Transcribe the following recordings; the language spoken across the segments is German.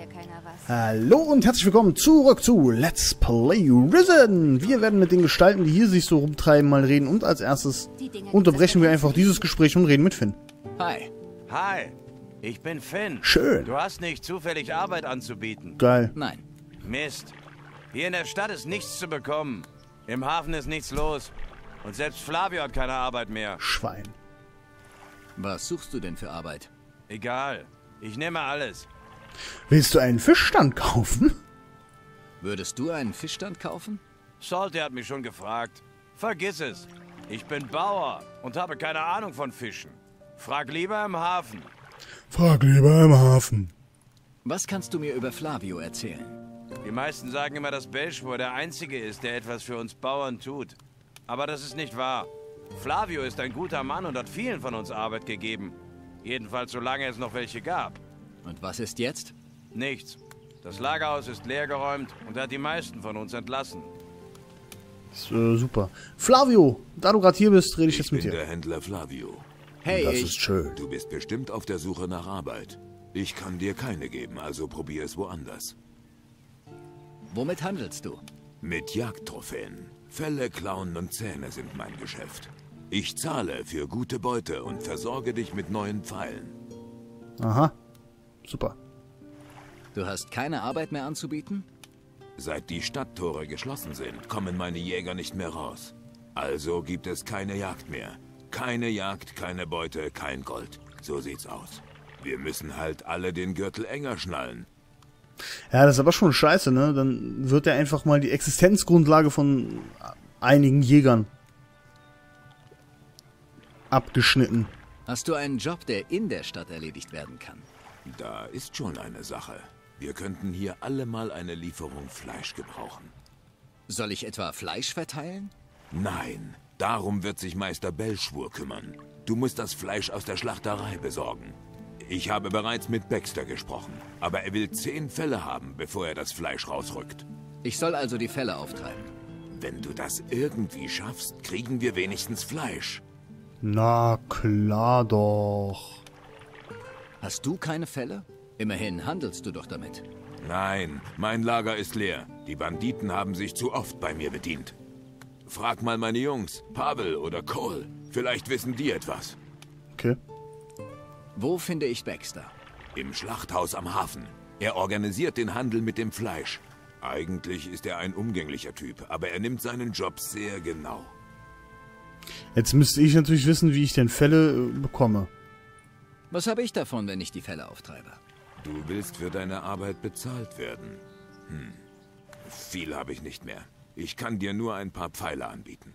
keiner was. Hallo und herzlich willkommen zurück zu Let's Play Risen. Wir werden mit den Gestalten, die hier sich so rumtreiben, mal reden. Und als erstes unterbrechen wir einfach dieses Gespräch und reden mit Finn. Hi. Hi. Ich bin Finn. Schön. Du hast nicht zufällig Arbeit anzubieten. Geil. Nein. Mist. Hier in der Stadt ist nichts zu bekommen. Im Hafen ist nichts los. Und selbst Flavio hat keine Arbeit mehr. Schwein. Was suchst du denn für Arbeit? Egal. Ich nehme alles. Willst du einen Fischstand kaufen? Würdest du einen Fischstand kaufen? Salty hat mich schon gefragt. Vergiss es. Ich bin Bauer und habe keine Ahnung von Fischen. Frag lieber im Hafen. Frag lieber im Hafen. Was kannst du mir über Flavio erzählen? Die meisten sagen immer, dass Belschwur der Einzige ist, der etwas für uns Bauern tut. Aber das ist nicht wahr. Flavio ist ein guter Mann und hat vielen von uns Arbeit gegeben. Jedenfalls solange es noch welche gab. Und was ist jetzt? Nichts. Das Lagerhaus ist leergeräumt und er hat die meisten von uns entlassen. Super. Flavio, da du gerade hier bist, rede ich jetzt mit Ich bin dir. der Händler Flavio. Hey, Das ist schön. Du bist bestimmt auf der Suche nach Arbeit. Ich kann dir keine geben, also probier es woanders. Womit handelst du? Mit Jagdtrophäen. Felle, Klauen und Zähne sind mein Geschäft. Ich zahle für gute Beute und versorge dich mit neuen Pfeilen. Aha. Super. Du hast keine Arbeit mehr anzubieten? Seit die Stadttore geschlossen sind, kommen meine Jäger nicht mehr raus. Also gibt es keine Jagd mehr. Keine Jagd, keine Beute, kein Gold. So sieht's aus. Wir müssen halt alle den Gürtel enger schnallen. Ja, das ist aber schon scheiße, ne? Dann wird ja einfach mal die Existenzgrundlage von einigen Jägern abgeschnitten. Hast du einen Job, der in der Stadt erledigt werden kann? Da ist schon eine Sache. Wir könnten hier alle mal eine Lieferung Fleisch gebrauchen. Soll ich etwa Fleisch verteilen? Nein, darum wird sich Meister Belschwur kümmern. Du musst das Fleisch aus der Schlachterei besorgen. Ich habe bereits mit Baxter gesprochen, aber er will 10 Felle haben, bevor er das Fleisch rausrückt. Ich soll also die Felle auftreiben. Wenn du das irgendwie schaffst, kriegen wir wenigstens Fleisch. Na klar doch. Hast du keine Felle? Immerhin handelst du doch damit. Nein, mein Lager ist leer. Die Banditen haben sich zu oft bei mir bedient. Frag mal meine Jungs, Pavel oder Cole. Vielleicht wissen die etwas. Okay. Wo finde ich Baxter? Im Schlachthaus am Hafen. Er organisiert den Handel mit dem Fleisch. Eigentlich ist er ein umgänglicher Typ, aber er nimmt seinen Job sehr genau. Jetzt müsste ich natürlich wissen, wie ich denn Felle bekomme. Was habe ich davon, wenn ich die Felle auftreibe? Du willst für deine Arbeit bezahlt werden. Viel habe ich nicht mehr. Ich kann dir nur ein paar Pfeile anbieten.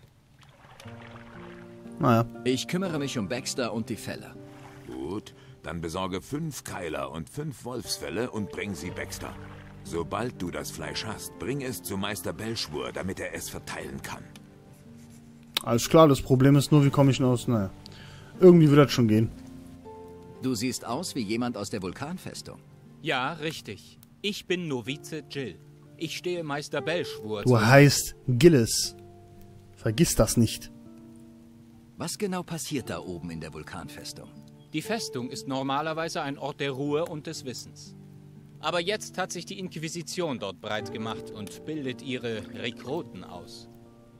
Naja. Ich kümmere mich um Baxter und die Felle. Gut, dann besorge 5 Keiler und 5 Wolfsfelle und bring sie Baxter. Sobald du das Fleisch hast, bring es zu Meister Belschwur, damit er es verteilen kann. Alles klar, das Problem ist nur, wie komme ich denn aus? Naja. Irgendwie wird das schon gehen. Du siehst aus wie jemand aus der Vulkanfestung. Ja, richtig. Ich bin Novize Jill. Ich stehe Meister Belschwur. Du heißt Gillis. Vergiss das nicht. Was genau passiert da oben in der Vulkanfestung? Die Festung ist normalerweise ein Ort der Ruhe und des Wissens. Aber jetzt hat sich die Inquisition dort breit gemacht und bildet ihre Rekruten aus.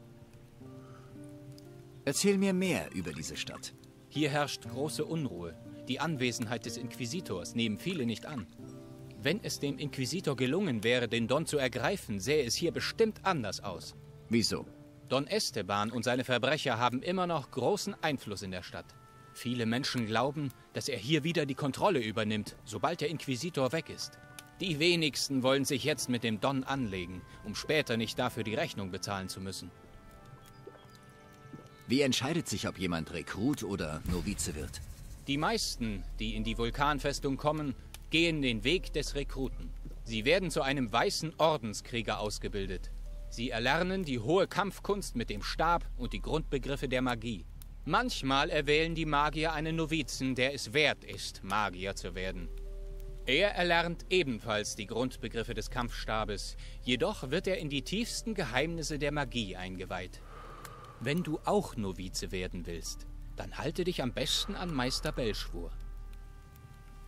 Erzähl mir mehr über diese Stadt. Hier herrscht große Unruhe. Die Anwesenheit des Inquisitors nehmen viele nicht an. Wenn es dem Inquisitor gelungen wäre, den Don zu ergreifen, sähe es hier bestimmt anders aus. Wieso? Don Esteban und seine Verbrecher haben immer noch großen Einfluss in der Stadt. Viele Menschen glauben, dass er hier wieder die Kontrolle übernimmt, sobald der Inquisitor weg ist. Die wenigsten wollen sich jetzt mit dem Don anlegen, um später nicht dafür die Rechnung bezahlen zu müssen. Wie entscheidet sich, ob jemand Rekrut oder Novize wird? Die meisten, die in die Vulkanfestung kommen, gehen den Weg des Rekruten. Sie werden zu einem weißen Ordenskrieger ausgebildet. Sie erlernen die hohe Kampfkunst mit dem Stab und die Grundbegriffe der Magie. Manchmal erwählen die Magier einen Novizen, der es wert ist, Magier zu werden. Er erlernt ebenfalls die Grundbegriffe des Kampfstabes, jedoch wird er in die tiefsten Geheimnisse der Magie eingeweiht. Wenn du auch Novize werden willst, dann halte dich am besten an Meister Belschwur.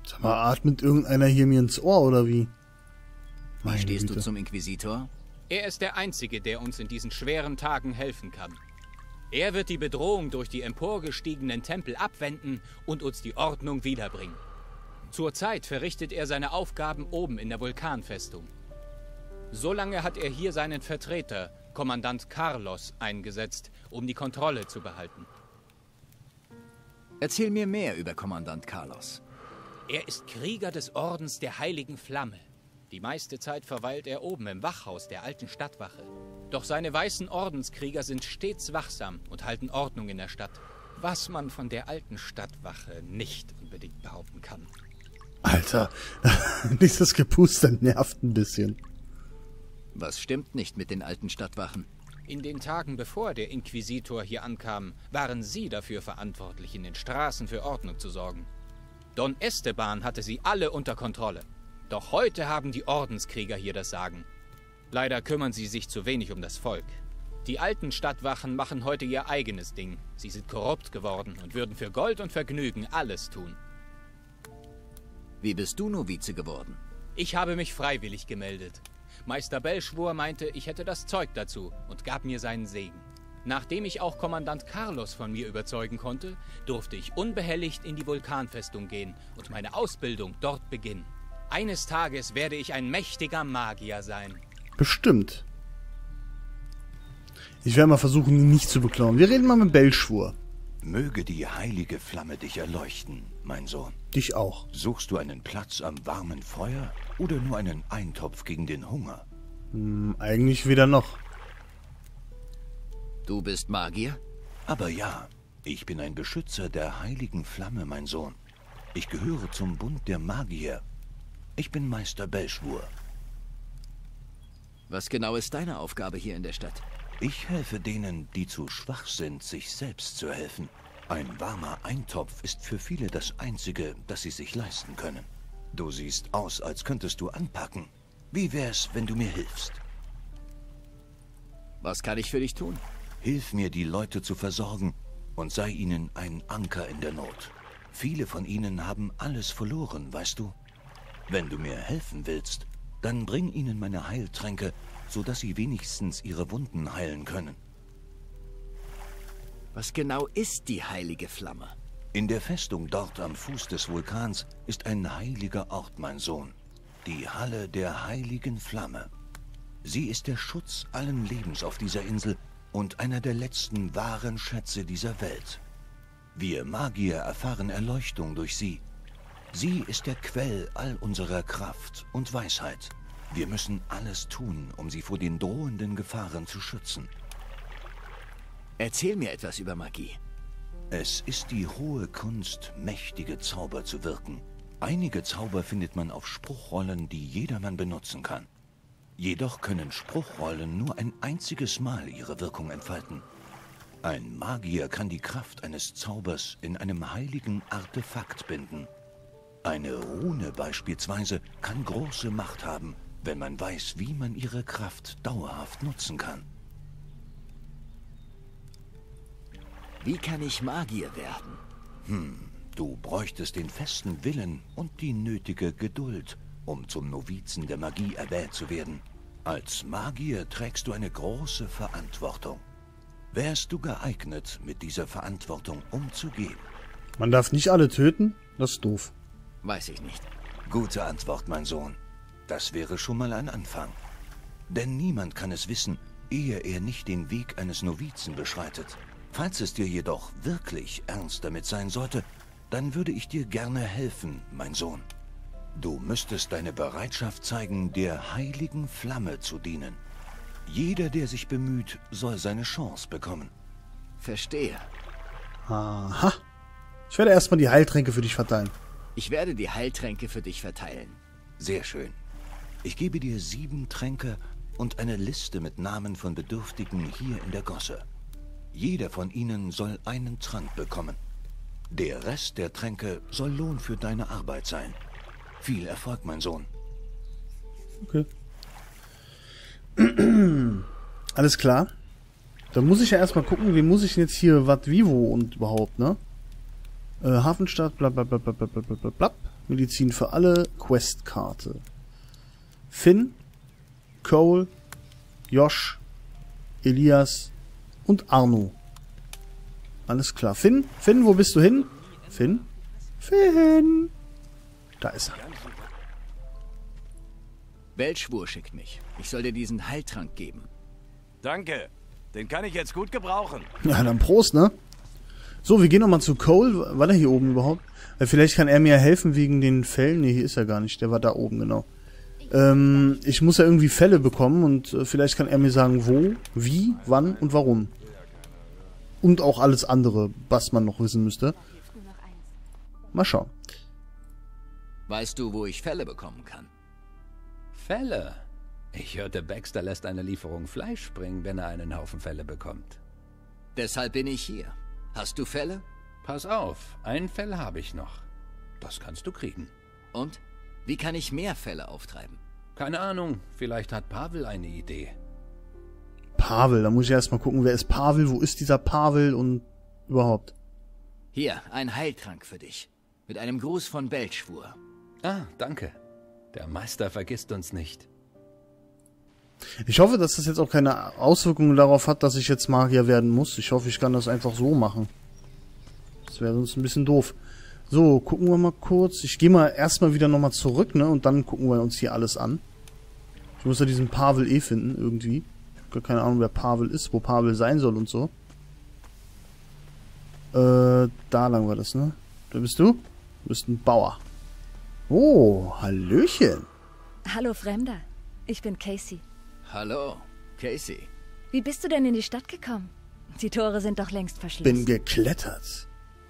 Sag mal, atmet irgendeiner hier mir ins Ohr, oder wie? Wie stehst du zum Inquisitor? Er ist der Einzige, der uns in diesen schweren Tagen helfen kann. Er wird die Bedrohung durch die emporgestiegenen Tempel abwenden und uns die Ordnung wiederbringen. Zurzeit verrichtet er seine Aufgaben oben in der Vulkanfestung. Solange hat er hier seinen Vertreter, Kommandant Carlos, eingesetzt, um die Kontrolle zu behalten. Erzähl mir mehr über Kommandant Carlos. Er ist Krieger des Ordens der Heiligen Flamme. Die meiste Zeit verweilt er oben im Wachhaus der alten Stadtwache. Doch seine weißen Ordenskrieger sind stets wachsam und halten Ordnung in der Stadt. Was man von der alten Stadtwache nicht unbedingt behaupten kann. Alter, dieses Gepuster nervt ein bisschen. Was stimmt nicht mit den alten Stadtwachen? In den Tagen bevor der Inquisitor hier ankam, waren sie dafür verantwortlich, in den Straßen für Ordnung zu sorgen. Don Esteban hatte sie alle unter Kontrolle. Doch heute haben die Ordenskrieger hier das Sagen. Leider kümmern sie sich zu wenig um das Volk. Die alten Stadtwachen machen heute ihr eigenes Ding. Sie sind korrupt geworden und würden für Gold und Vergnügen alles tun. Wie bist du Novize geworden? Ich habe mich freiwillig gemeldet. Meister Belschwur meinte, ich hätte das Zeug dazu und gab mir seinen Segen. Nachdem ich auch Kommandant Carlos von mir überzeugen konnte, durfte ich unbehelligt in die Vulkanfestung gehen und meine Ausbildung dort beginnen. Eines Tages werde ich ein mächtiger Magier sein. Bestimmt. Ich werde mal versuchen, ihn nicht zu beklauen. Wir reden mal mit Belschwur. Möge die heilige Flamme dich erleuchten, mein Sohn. Dich auch. Suchst du einen Platz am warmen Feuer oder nur einen Eintopf gegen den Hunger? Eigentlich weder noch. Du bist Magier? Aber ja, ich bin ein Beschützer der heiligen Flamme, mein Sohn. Ich gehöre zum Bund der Magier. Ich bin Meister Belschwur. Was genau ist deine Aufgabe hier in der Stadt? Ich helfe denen, die zu schwach sind, sich selbst zu helfen. Ein warmer Eintopf ist für viele das Einzige, das sie sich leisten können. Du siehst aus, als könntest du anpacken. Wie wär's, wenn du mir hilfst? Was kann ich für dich tun? Hilf mir, die Leute zu versorgen und sei ihnen ein Anker in der Not. Viele von ihnen haben alles verloren, weißt du? Wenn du mir helfen willst, dann bring ihnen meine Heiltränke, sodass sie wenigstens ihre Wunden heilen können. Was genau ist die heilige Flamme? In der Festung dort am Fuß des Vulkans ist ein heiliger Ort, mein Sohn. Die Halle der heiligen Flamme. Sie ist der Schutz allen Lebens auf dieser Insel und einer der letzten wahren Schätze dieser Welt. Wir Magier erfahren Erleuchtung durch sie. Sie ist der Quell all unserer Kraft und Weisheit. Wir müssen alles tun, um sie vor den drohenden Gefahren zu schützen. Erzähl mir etwas über Magie. Es ist die hohe Kunst, mächtige Zauber zu wirken. Einige Zauber findet man auf Spruchrollen, die jedermann benutzen kann. Jedoch können Spruchrollen nur ein einziges Mal ihre Wirkung entfalten. Ein Magier kann die Kraft eines Zaubers in einem heiligen Artefakt binden. Eine Rune beispielsweise kann große Macht haben, wenn man weiß, wie man ihre Kraft dauerhaft nutzen kann. Wie kann ich Magier werden? Du bräuchtest den festen Willen und die nötige Geduld, um zum Novizen der Magie erwählt zu werden. Als Magier trägst du eine große Verantwortung. Wärst du geeignet, mit dieser Verantwortung umzugehen? Man darf nicht alle töten? Das ist doof. Weiß ich nicht. Gute Antwort, mein Sohn. Das wäre schon mal ein Anfang. Denn niemand kann es wissen, ehe er nicht den Weg eines Novizen beschreitet. Falls es dir jedoch wirklich ernst damit sein sollte, dann würde ich dir gerne helfen, mein Sohn. Du müsstest deine Bereitschaft zeigen, der heiligen Flamme zu dienen. Jeder, der sich bemüht, soll seine Chance bekommen. Verstehe. Aha. Ich werde erstmal die Heiltränke für dich verteilen. Ich werde die Heiltränke für dich verteilen. Sehr schön. Ich gebe dir 7 Tränke und eine Liste mit Namen von Bedürftigen hier in der Gosse. Jeder von ihnen soll einen Trank bekommen. Der Rest der Tränke soll Lohn für deine Arbeit sein. Viel Erfolg, mein Sohn. Okay. Alles klar. Dann muss ich ja erstmal gucken, wie muss ich denn jetzt hier, wat, wie, wo und überhaupt, ne? Hafenstadt, blablabla. Medizin für alle. Questkarte. Finn, Cole, Josh, Elias und Arno. Alles klar. Finn, wo bist du hin? Finn? Da ist er. Belschwur schickt mich. Ich soll dir diesen Heiltrank geben. Danke. Den kann ich jetzt gut gebrauchen. Ja, dann Prost, ne? So, wir gehen nochmal zu Cole. War der hier oben überhaupt? Weil vielleicht kann er mir helfen wegen den Fällen. Ne, hier ist er gar nicht. Der war da oben, genau. Ich muss ja irgendwie Fälle bekommen und vielleicht kann er mir sagen, wo, wie, wann und warum. Und auch alles andere, was man noch wissen müsste. Mal schauen. Weißt du, wo ich Fälle bekommen kann? Fälle? Ich hörte, Baxter lässt eine Lieferung Fleisch bringen, wenn er einen Haufen Fälle bekommt. Deshalb bin ich hier. Hast du Fälle? Pass auf, ein Fell habe ich noch. Das kannst du kriegen. Und? Wie kann ich mehr Fälle auftreiben? Keine Ahnung, vielleicht hat Pavel eine Idee. Pavel, da muss ich erstmal gucken, wer ist Pavel, wo ist dieser Pavel und überhaupt. Hier, ein Heiltrank für dich. Mit einem Gruß von Belschwur. Ah, danke. Der Meister vergisst uns nicht. Ich hoffe, dass das jetzt auch keine Auswirkungen darauf hat, dass ich jetzt Magier werden muss. Ich hoffe, ich kann das einfach so machen. Das wäre sonst ein bisschen doof. So, gucken wir mal kurz. Ich gehe mal erstmal wieder nochmal zurück, ne? Und dann gucken wir uns hier alles an. Ich muss ja diesen Pavel finden, irgendwie. Ich habe gar keine Ahnung, wer Pavel ist, wo Pavel sein soll und so. Da lang war das, ne? Wer bist du? Du bist ein Bauer. Oh, Hallöchen. Hallo Fremder, ich bin Casey. Hallo, Casey. Wie bist du denn in die Stadt gekommen? Die Tore sind doch längst verschlossen. Bin geklettert.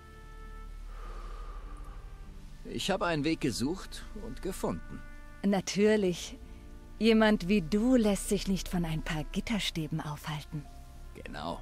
Ich habe einen Weg gesucht und gefunden. Natürlich. Jemand wie du lässt sich nicht von ein paar Gitterstäben aufhalten. Genau.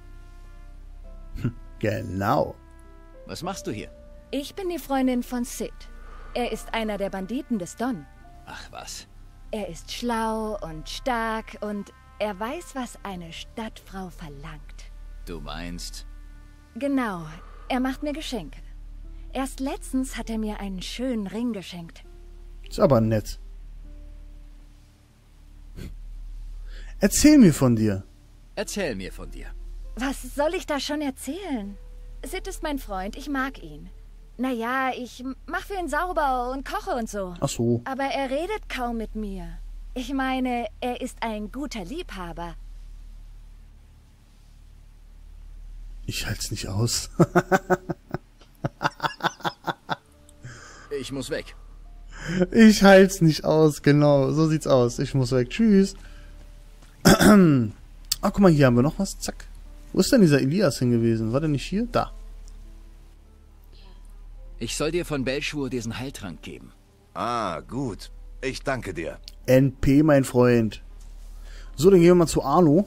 Genau. Was machst du hier? Ich bin die Freundin von Sid. Er ist einer der Banditen des Don. Ach was. Er ist schlau und stark und er weiß, was eine Stadtfrau verlangt. Du meinst? Genau. Er macht mir Geschenke. Erst letztens hat er mir einen schönen Ring geschenkt. Ist aber nett. Erzähl mir von dir. Erzähl mir von dir. Was soll ich da schon erzählen? Sid ist mein Freund, ich mag ihn. Naja, ich mach für ihn sauber und koche und so. Ach so. Aber er redet kaum mit mir. Ich meine, er ist ein guter Liebhaber. Ich halt's nicht aus. Ich muss weg. Ich halt's nicht aus, genau. So sieht's aus. Ich muss weg. Tschüss. Ah, guck mal, hier haben wir noch was. Zack. Wo ist denn dieser Elias hingewiesen? War der nicht hier? Da. Ich soll dir von Belschwur diesen Heiltrank geben. Ah, gut. Ich danke dir. NP, mein Freund. So, dann gehen wir mal zu Arno.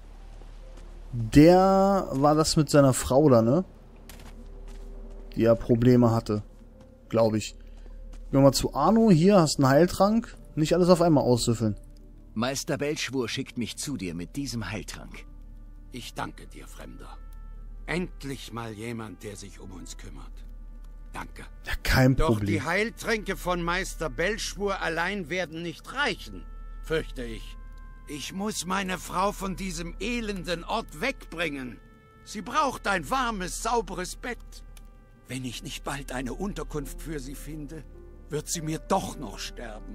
Der war das mit seiner Frau da, ne? Die ja Probleme hatte. Glaube ich. Gehen wir mal zu Arno. Hier hast du einen Heiltrank. Nicht alles auf einmal aussüffeln. Meister Belschwur schickt mich zu dir mit diesem Heiltrank. Ich danke dir, Fremder. Endlich mal jemand, der sich um uns kümmert. Danke. Ja, kein Doch Problem. die Heiltränke von Meister Belschwur allein werden nicht reichen, fürchte ich. Ich muss meine Frau von diesem elenden Ort wegbringen. Sie braucht ein warmes, sauberes Bett. Wenn ich nicht bald eine Unterkunft für sie finde, wird sie mir doch noch sterben.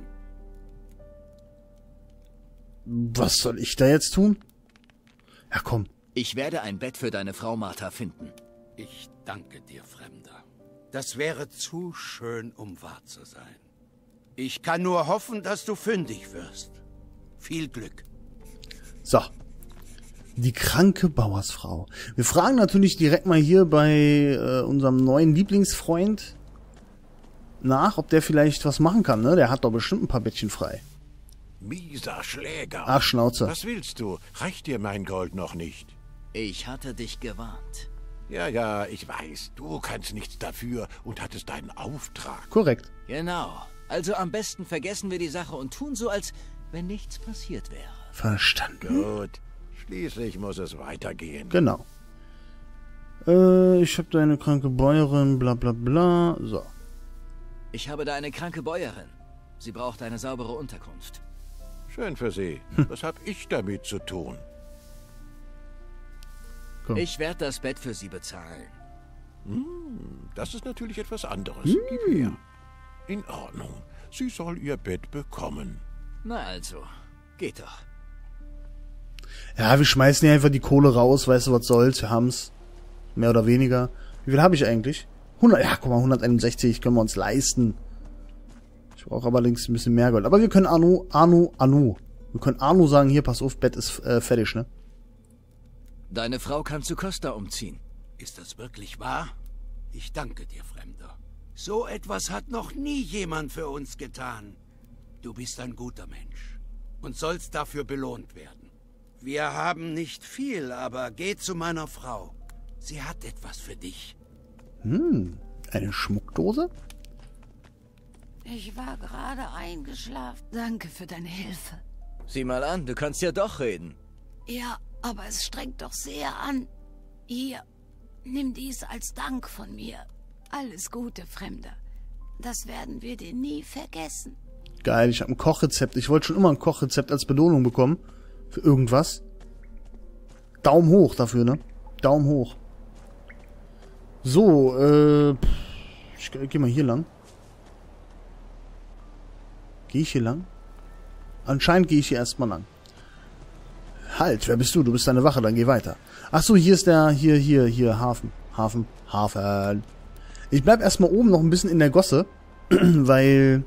Was soll ich da jetzt tun? Ja, komm. Ich werde ein Bett für deine Frau Martha finden. Ich danke dir, Fremder. Das wäre zu schön, um wahr zu sein. Ich kann nur hoffen, dass du fündig wirst. Viel Glück. So. Die kranke Bauersfrau. Wir fragen natürlich direkt mal hier bei unserem neuen Lieblingsfreund nach, ob der vielleicht was machen kann, ne? Der hat doch bestimmt ein paar Bettchen frei. Mieser Schläger. Ach, Schnauze. Was willst du? Reicht dir mein Gold noch nicht? Ich hatte dich gewarnt. Ja, ich weiß. Du kannst nichts dafür und hattest deinen Auftrag. Korrekt. Genau. Also am besten vergessen wir die Sache und tun so, als wenn nichts passiert wäre. Verstanden. Gut. Schließlich muss es weitergehen. Genau. Ich hab da eine kranke Bäuerin, bla bla bla. So. Ich habe da eine kranke Bäuerin. Sie braucht eine saubere Unterkunft. Schön für Sie. Was habe ich damit zu tun? Komm. Ich werde das Bett für Sie bezahlen. Das ist natürlich etwas anderes. Gib her. In Ordnung. Sie soll ihr Bett bekommen. Na also, geht doch. Ja, wir schmeißen hier einfach die Kohle raus, weißt du, was soll's, wir haben's. Mehr oder weniger. Wie viel habe ich eigentlich? 100, ja, guck mal, 161 können wir uns leisten. Ich brauche aber allerdings ein bisschen mehr Gold. Aber wir können Anu. Wir können Anu sagen, hier, pass auf, Bett ist fertig, ne? Deine Frau kann zu Costa umziehen. Ist das wirklich wahr? Ich danke dir, Fremder. So etwas hat noch nie jemand für uns getan. Du bist ein guter Mensch und sollst dafür belohnt werden. Wir haben nicht viel, aber geh zu meiner Frau. Sie hat etwas für dich. Eine Schmuckdose? Ich war gerade eingeschlafen. Danke für deine Hilfe. Sieh mal an, du kannst ja doch reden. Ja, aber es strengt doch sehr an. Hier, nimm dies als Dank von mir. Alles Gute, Fremder. Das werden wir dir nie vergessen. Geil, ich habe ein Kochrezept. Ich wollte schon immer ein Kochrezept als Belohnung bekommen. Für irgendwas. Daumen hoch dafür, ne? Daumen hoch. So, ich geh mal hier lang. Gehe ich hier lang? Anscheinend gehe ich hier erstmal lang. Halt, wer bist du? Du bist eine Wache, dann geh weiter. Ach so, hier ist der, hier, Hafen. Hafen. Ich bleib erstmal oben noch ein bisschen in der Gosse, weil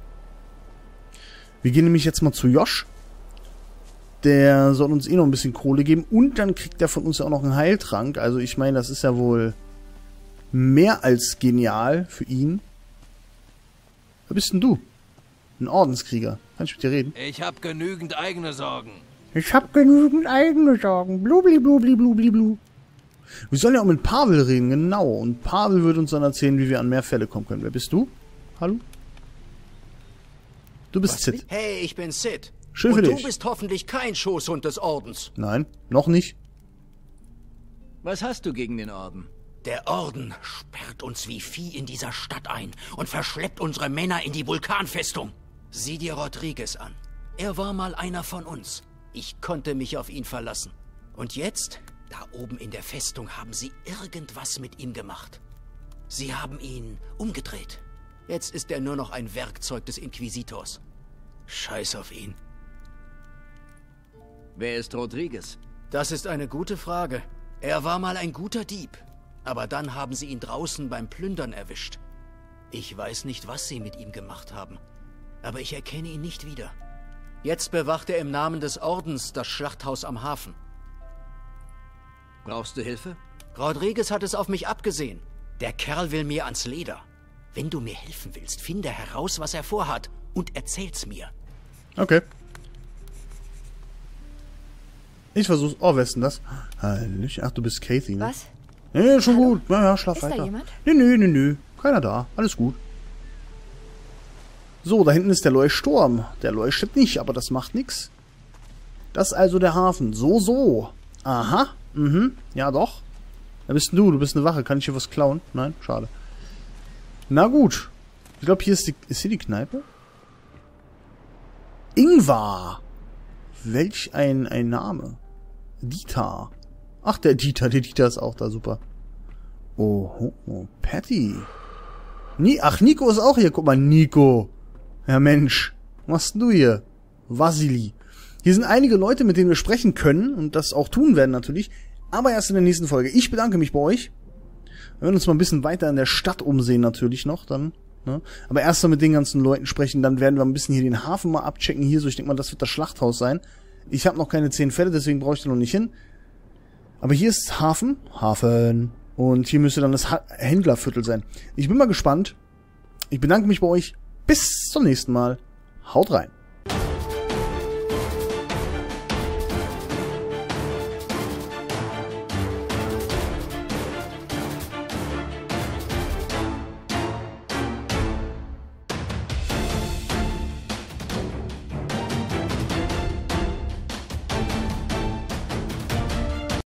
wir gehen nämlich jetzt mal zu Josh. Der soll uns eh noch ein bisschen Kohle geben und dann kriegt er von uns ja auch noch einen Heiltrank. Also ich meine, das ist ja wohl mehr als genial für ihn. Wer bist denn du? Ein Ordenskrieger. Kann ich mit dir reden? Ich habe genügend eigene Sorgen. Ich hab genügend eigene Sorgen. Blubli, blubli, blubli, blu. Wir sollen ja auch mit Pavel reden, genau. Und Pavel wird uns dann erzählen, wie wir an mehr Fälle kommen können. Wer bist du? Hallo? Du bist Sid. Hey, ich bin Sid. Schön für dich. Und du bist hoffentlich kein Schoßhund des Ordens. Nein, noch nicht. Was hast du gegen den Orden? Der Orden sperrt uns wie Vieh in dieser Stadt ein und verschleppt unsere Männer in die Vulkanfestung. Sieh dir Rodriguez an. Er war mal einer von uns. Ich konnte mich auf ihn verlassen. Und jetzt, da oben in der Festung, haben sie irgendwas mit ihm gemacht. Sie haben ihn umgedreht. Jetzt ist er nur noch ein Werkzeug des Inquisitors. Scheiß auf ihn. Wer ist Rodriguez? Das ist eine gute Frage. Er war mal ein guter Dieb. Aber dann haben sie ihn draußen beim Plündern erwischt. Ich weiß nicht, was sie mit ihm gemacht haben. Aber ich erkenne ihn nicht wieder. Jetzt bewacht er im Namen des Ordens das Schlachthaus am Hafen. Brauchst du Hilfe? Rodriguez hat es auf mich abgesehen. Der Kerl will mir ans Leder. Wenn du mir helfen willst, finde heraus, was er vorhat und erzähl's mir. Okay. Ich versuch's. Oh, wer ist denn das? Ach, du bist Kathy, ne? Was? Nee, schon gut. Ja, schlaf weiter. Ist da jemand? Nö. Keiner da. Alles gut. So, da hinten ist der Leuchtturm. Der leuchtet nicht, aber das macht nichts. Das ist also der Hafen. So. Aha. Ja, doch. Wer bist denn du? Du bist eine Wache. Kann ich hier was klauen? Nein? Schade. Na gut. Ich glaube, hier ist die... Ist hier die Kneipe? Ingvar. Welch ein Name. Dieter. Ach, der Dieter ist auch da, super. Oh, Patty. Ach, Nico ist auch hier. Guck mal, Nico. Ja, Mensch. Was machst du hier? Vasili. Hier sind einige Leute, mit denen wir sprechen können und das auch tun werden natürlich. Aber erst in der nächsten Folge. Ich bedanke mich bei euch. Wir werden uns mal ein bisschen weiter in der Stadt umsehen natürlich noch dann. Ne? Aber erst mal mit den ganzen Leuten sprechen. Dann werden wir ein bisschen hier den Hafen mal abchecken. Hier so, ich denke mal, das wird das Schlachthaus sein. Ich habe noch keine 10 Fälle, deswegen brauche ich da noch nicht hin. Aber hier ist Hafen. Und hier müsste dann das Händlerviertel sein. Ich bin mal gespannt. Ich bedanke mich bei euch. Bis zum nächsten Mal. Haut rein.